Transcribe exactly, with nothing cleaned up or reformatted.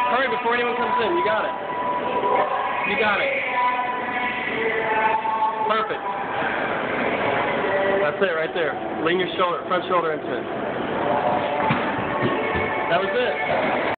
Hurry before anyone comes in. You got it. You got it. Perfect. That's it right there. Lean your shoulder, front shoulder into it. That was it.